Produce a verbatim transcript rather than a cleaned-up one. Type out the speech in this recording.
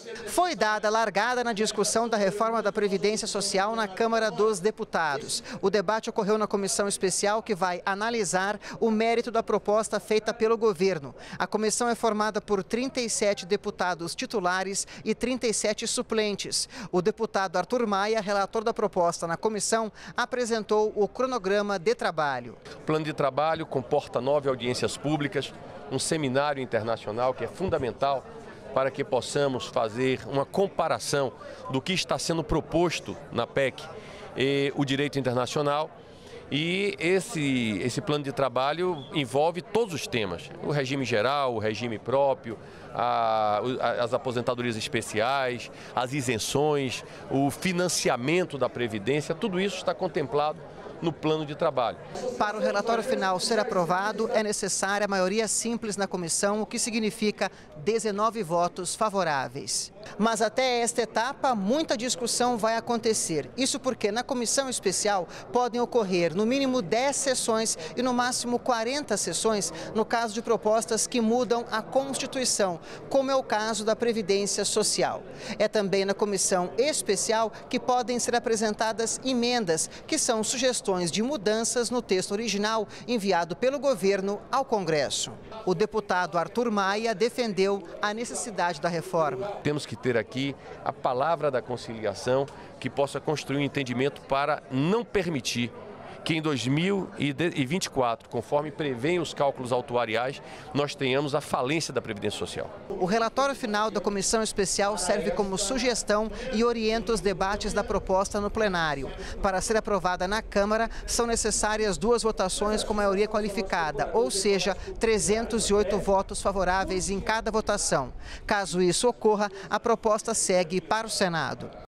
Foi dada largada na discussão da reforma da Previdência Social na Câmara dos Deputados. O debate ocorreu na comissão especial que vai analisar o mérito da proposta feita pelo governo. A comissão é formada por trinta e sete deputados titulares e trinta e sete suplentes. O deputado Arthur Maia, relator da proposta na comissão, apresentou o cronograma de trabalho. O plano de trabalho comporta nove audiências públicas, um seminário internacional que é fundamental para que possamos fazer uma comparação do que está sendo proposto na P E C e o direito internacional. E esse, esse plano de trabalho envolve todos os temas, o regime geral, o regime próprio, a, as aposentadorias especiais, as isenções, o financiamento da Previdência, tudo isso está contemplado no plano de trabalho. Para o relatório final ser aprovado, é necessária a maioria simples na comissão, o que significa dezenove votos favoráveis. Mas até esta etapa, muita discussão vai acontecer. Isso porque na comissão especial podem ocorrer no mínimo dez sessões e no máximo quarenta sessões no caso de propostas que mudam a Constituição, como é o caso da Previdência Social. É também na comissão especial que podem ser apresentadas emendas, que são sugestões de mudanças no texto original enviado pelo governo ao Congresso. O deputado Arthur Maia defendeu a necessidade da reforma. Temos que ter aqui a palavra da conciliação que possa construir um entendimento para não permitir que em dois mil e vinte e quatro, conforme prevêem os cálculos autuariais, nós tenhamos a falência da Previdência Social. O relatório final da comissão especial serve como sugestão e orienta os debates da proposta no plenário. Para ser aprovada na Câmara, são necessárias duas votações com maioria qualificada, ou seja, trezentos e oito votos favoráveis em cada votação. Caso isso ocorra, a proposta segue para o Senado.